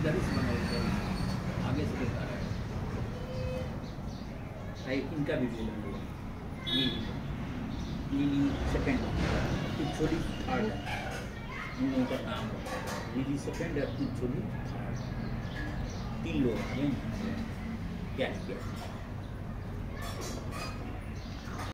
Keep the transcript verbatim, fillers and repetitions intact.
इधर से बना इधर आगे से बता रहा है इनका भी बोलेंगे नीली नीली सेकेंड पिछोली थर्ड है इन लोगों का नाम है नीली सेकेंड है पिछोली थर्ड तीन लोग हैं क्या क्या